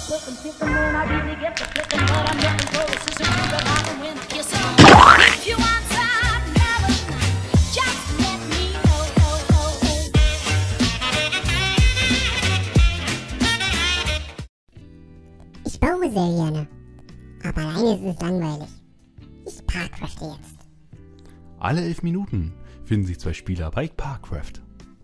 clicking, picking when I really get the clicking, but I'm looking for a sister to the bottom when I kiss her. If you want some melon, just let me know. Ich baue sehr gerne, aber alleine ist es langweilig. Ich Parkrafte jetzt. Alle 11 Minuten finden sich 2 Spieler bei Parcraft.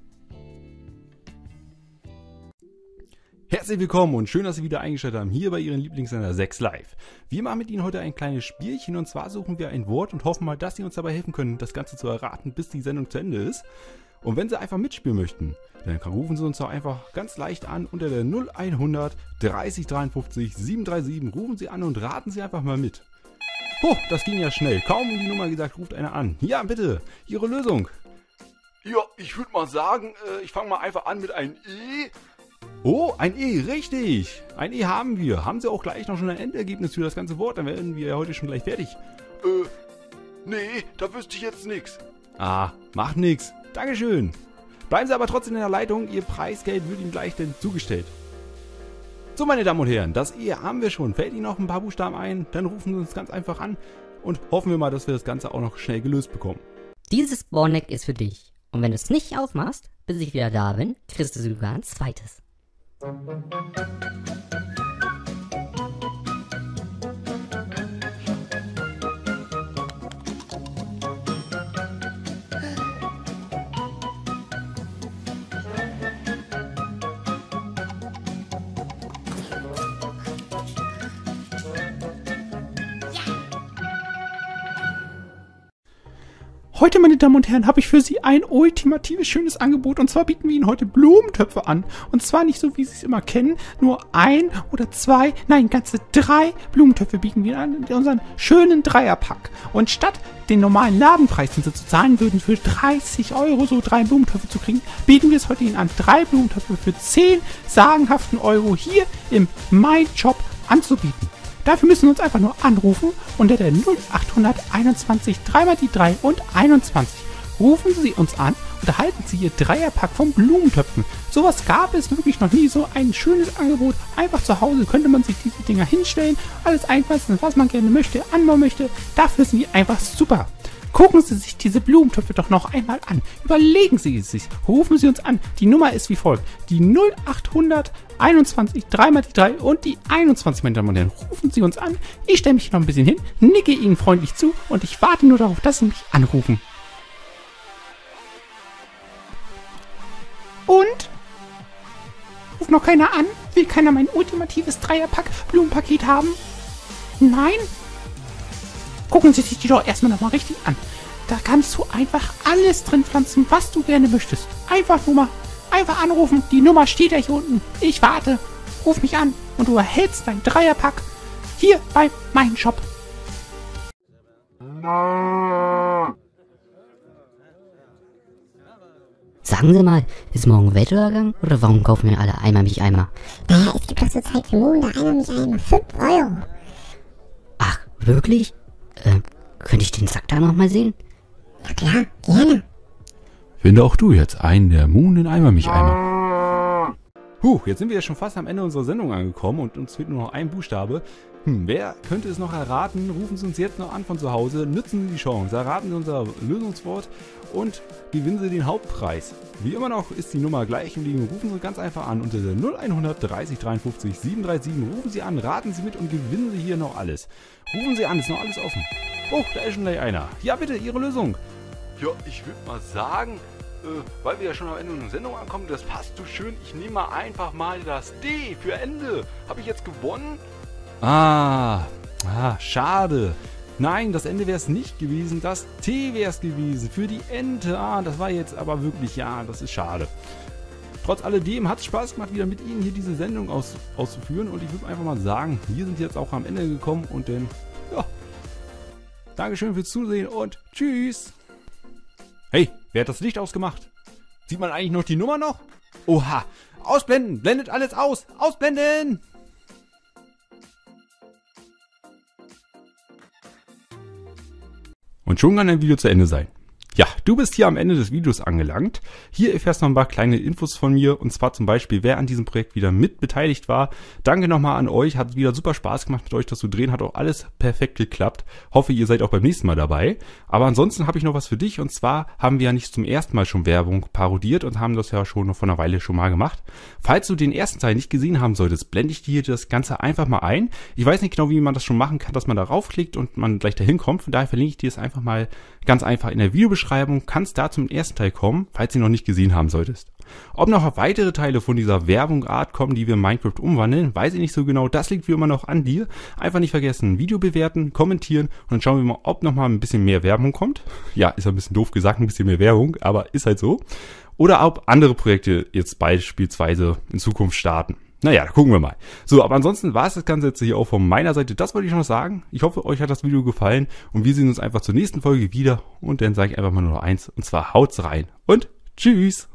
Herzlich willkommen und schön, dass Sie wieder eingeschaltet haben hier bei Ihren Lieblingssender 6 Live. Wir machen mit Ihnen heute ein kleines Spielchen und zwar suchen wir ein Wort und hoffen mal, dass Sie uns dabei helfen können, das Ganze zu erraten, bis die Sendung zu Ende ist. Und wenn Sie einfach mitspielen möchten, dann rufen Sie uns doch einfach ganz leicht an unter der 0100 30 53 737. Rufen Sie an und raten Sie einfach mal mit. Oh, das ging ja schnell. Kaum die Nummer gesagt, ruft einer an. Ja, bitte, Ihre Lösung. Ja, ich würde mal sagen, ich fange mal einfach an mit einem E. Oh, ein E, richtig. Ein E haben wir. Haben Sie auch gleich noch schon ein Endergebnis für das ganze Wort? Dann werden wir ja heute schon gleich fertig. Nee, da wüsste ich jetzt nichts. Ah, macht nix. Dankeschön. Bleiben Sie aber trotzdem in der Leitung. Ihr Preisgeld wird Ihnen gleich denn zugestellt. So, meine Damen und Herren, das E haben wir schon. Fällt Ihnen noch ein paar Buchstaben ein? Dann rufen Sie uns ganz einfach an und hoffen wir mal, dass wir das Ganze auch noch schnell gelöst bekommen. Dieses Bonneck ist für dich. Und wenn du es nicht aufmachst, bis ich wieder da bin, kriegst du sogar ein zweites. Heute, meine Damen und Herren, habe ich für Sie ein ultimatives schönes Angebot und zwar bieten wir Ihnen heute Blumentöpfe an. Und zwar nicht so, wie Sie es immer kennen, nur 1 oder 2, nein, ganze 3 Blumentöpfe bieten wir an in unseren schönen Dreierpack. Und statt den normalen Ladenpreis, den Sie zu zahlen würden, für 30 € so 3 Blumentöpfe zu kriegen, bieten wir es heute Ihnen an, 3 Blumentöpfe für 10 sagenhaften Euro hier im MyShop anzubieten. Dafür müssen Sie uns einfach nur anrufen unter der 0821 3 mal die 3 und 21. Rufen Sie uns an und erhalten Sie Ihr Dreierpack von Blumentöpfen. Sowas gab es wirklich noch nie, so ein schönes Angebot. Einfach zu Hause könnte man sich diese Dinger hinstellen, alles einpassen, was man gerne möchte, anbauen möchte. Dafür sind die einfach super. Gucken Sie sich diese Blumentöpfe doch noch einmal an. Überlegen Sie es sich. Rufen Sie uns an. Die Nummer ist wie folgt. Die 0800 21 3 mal die 3 und die 21, meine Damen und Herren. Rufen Sie uns an. Ich stelle mich noch ein bisschen hin, nicke Ihnen freundlich zu und ich warte nur darauf, dass Sie mich anrufen. Und? Ruft noch keiner an? Will keiner mein ultimatives Dreierpack Blumenpaket haben? Nein? Gucken Sie sich die doch erstmal nochmal richtig an. Da kannst du einfach alles drin pflanzen, was du gerne möchtest. Einfach anrufen. Die Nummer steht ja hier unten. Ich warte. Ruf mich an und du erhältst dein Dreierpack hier bei meinem Shop. Sagen Sie mal, ist morgen Weltuntergang oder warum kaufen wir alle einmal mich einmal? Naja, es gibt doch zur Zeit für morgen da einmal mich einmal 5 €. Ach, wirklich? Könnte ich den Sack da nochmal sehen? Na klar, gerne. Finde auch du jetzt einen der Moon in Eimer mich einmal. Jetzt sind wir ja schon fast am Ende unserer Sendung angekommen und uns fehlt nur noch ein Buchstabe. Wer könnte es noch erraten? Rufen Sie uns jetzt noch an von zu Hause, nützen Sie die Chance, erraten Sie unser Lösungswort und gewinnen Sie den Hauptpreis. Wie immer noch ist die Nummer gleich geblieben. Rufen Sie ganz einfach an unter der 0100 30 53 737. Rufen Sie an, raten Sie mit und gewinnen Sie hier noch alles. Rufen Sie an, ist noch alles offen. Oh, da ist schon gleich einer. Ja, bitte, Ihre Lösung. Ja, ich würde mal sagen, weil wir ja schon am Ende unserer Sendung ankommen, das passt so schön. Ich nehme mal einfach mal das D für Ende. Habe ich jetzt gewonnen? Schade. Nein, das Ende wäre es nicht gewesen. Das T wäre es gewesen für die Ente. Das war jetzt aber wirklich, das ist schade. Trotz alledem hat es Spaß gemacht, wieder mit Ihnen hier diese Sendung auszuführen. Und ich würde einfach mal sagen, wir sind jetzt auch am Ende gekommen. Und dann, Dankeschön fürs Zusehen und tschüss. Hey, wer hat das Licht ausgemacht? Sieht man eigentlich noch die Nummer noch? Oha, ausblenden, blendet alles aus, ausblenden! Und schon kann ein Video zu Ende sein. Ja, du bist hier am Ende des Videos angelangt. Hier erfährst du noch ein paar kleine Infos von mir, und zwar zum Beispiel, wer an diesem Projekt wieder mit beteiligt war. Danke nochmal an euch, hat wieder super Spaß gemacht mit euch das zu drehen, hat auch alles perfekt geklappt. Hoffe, ihr seid auch beim nächsten Mal dabei. Aber ansonsten habe ich noch was für dich, und zwar haben wir ja nicht zum ersten Mal schon Werbung parodiert und haben das ja schon vor einer Weile schon mal gemacht. Falls du den ersten Teil nicht gesehen haben solltest, blende ich dir das Ganze einfach mal ein. Ich weiß nicht genau, wie man das schon machen kann, dass man da raufklickt und man gleich dahin kommt. Von daher verlinke ich dir es einfach mal ganz einfach in der Videobeschreibung. Kannst da zum ersten Teil kommen, falls du ihn noch nicht gesehen haben solltest. Ob noch weitere Teile von dieser Werbungart kommen, die wir in Minecraft umwandeln, weiß ich nicht so genau. Das liegt wie immer noch an dir. Einfach nicht vergessen, Video bewerten, kommentieren und dann schauen wir mal, ob noch mal ein bisschen mehr Werbung kommt. Ja, ist ein bisschen doof gesagt, ein bisschen mehr Werbung, aber ist halt so. Oder ob andere Projekte jetzt beispielsweise in Zukunft starten. Naja, da gucken wir mal. So, aber ansonsten war es das Ganze jetzt hier auch von meiner Seite. Das wollte ich noch sagen. Ich hoffe, euch hat das Video gefallen und wir sehen uns einfach zur nächsten Folge wieder. Und dann sage ich einfach mal nur noch eins, und zwar haut's rein und tschüss!